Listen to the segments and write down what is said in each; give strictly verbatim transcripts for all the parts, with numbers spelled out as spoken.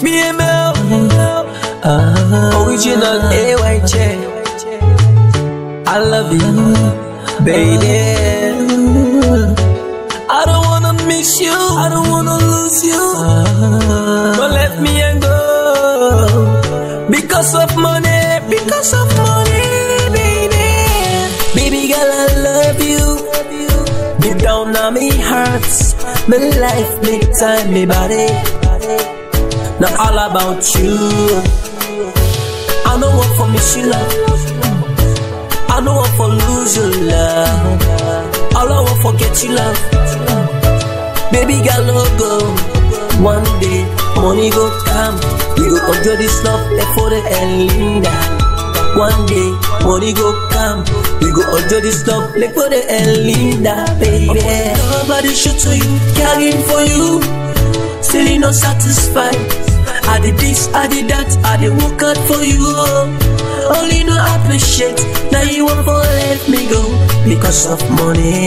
Me and Mel, uh, original A Y J. I love you, baby. I don't wanna miss you, I don't wanna lose you. Don't let me go because of money, because of money, baby. Baby girl, I love you. Deep down on me hurts. My life, me time, me body. Not all about you. I know what for miss you love. I know what for lose your love. All I want for get you love. Baby girl, no go. One day, money go come. We go enjoy this love left for the Linda. One day, money go come. We go enjoy this love left for the Linda, baby. Nobody should to you, caring for you. Still you not satisfied. I did this, I did that, I did work out for you. Only no appreciate. Now you want to let me go because of money,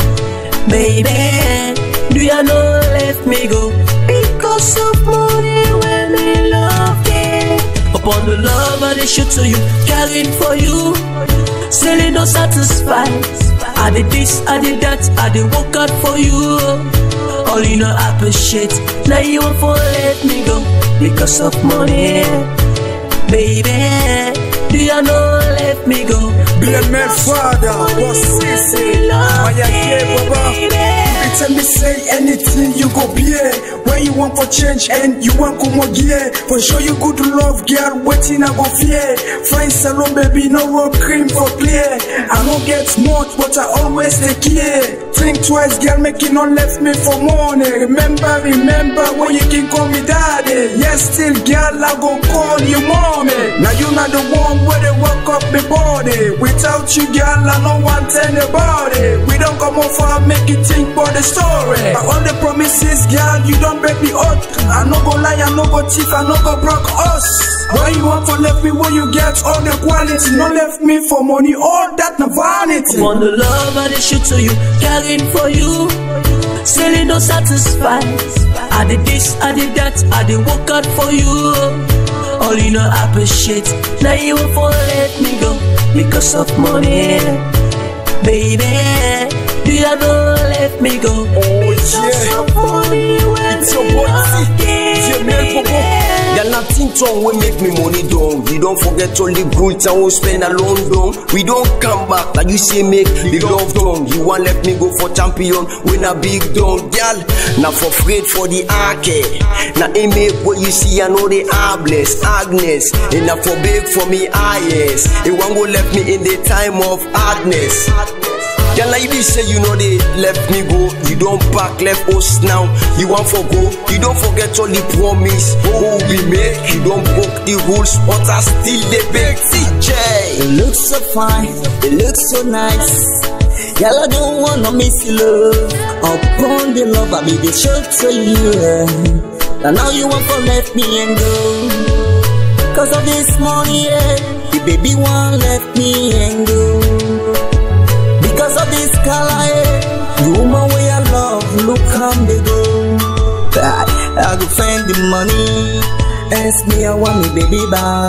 baby. Do you know let me go because of money when we love it? Upon the love I did show to you, caring for you. Still you not satisfied. I did this, I did that, I did work out for you. All you know appreciate. Now you want to let me go because of money, baby. Do you know let me go? Be a man, father, what's this? My yeah, Baba. Tell me say anything you go pay. When you want for change and you want come again. For sure you good love, girl, waiting I go fear. Find salon, baby, no road cream for clear. I don't get much, but I always take care. Think twice, girl, make it not left me for money. Remember, remember when you can call me daddy. Yes, still, girl, I go call you mommy. Now you not the one where they walk up my body. Without you, girl, I don't want anybody. We don't come off and make you think about the story. But all the promises, girl, you don't break me out. I no go lie, I no go thief, I no go broke us. Why you want to left me when you get all the quality? No left me for money, all that no vanity. Want the love I did shoot to you, caring for you. Still you not satisfied. I did this, I did that, I did work out for you. All you know appreciate. Now you want to let me go because of money, baby. Do you know let me go? Oh yeah, of money when it's your boy C. It's your man Bobo. There's nothing wrong we make me money down. We don't forget all the good time we spend alone down. We don't come back like you say make the love down. You want let me go for champion when a big down, girl. Now for afraid for the arcade. Now I make what you see I know they are blessed, Agnes. And now for big for me, ah yes. It won't go left me in the time of hardness. Girl, like this say you know they left me go. You don't back left us now. You want for go. You don't forget all the promise. Oh, we make. You don't broke the rules, but I still the big C J. You look so fine, you look so nice. Girl, I don't wanna miss you, love. Upon the love I be the show to you. And now you want to let me and go. Cause of this money, yeah. The baby won't let me and go. Because of this color, yeah. The woman way I love, look how they go. I, I go find the money. Ask me, I want me baby back.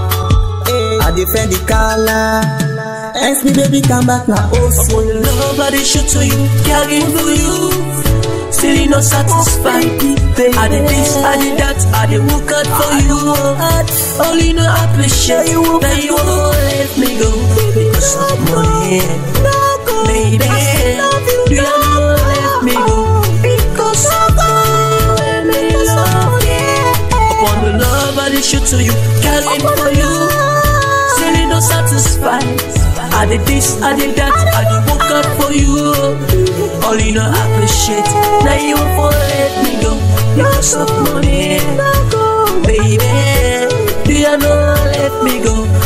I defend the color. Ask me baby come back now. Oh, so nobody should to you, caring for you. Still you not satisfied. I did this, I did that, I did work out for you. All you know appreciate. Now you won't let me go because of money, baby. Do you know let me go because of money, love? Upon the love I did shoot to you, caring for you. Still you not satisfied. I did this, I did that, I did work out for you. All you know appreciate. Now you won't let me go because of money, baby. Do you know let me go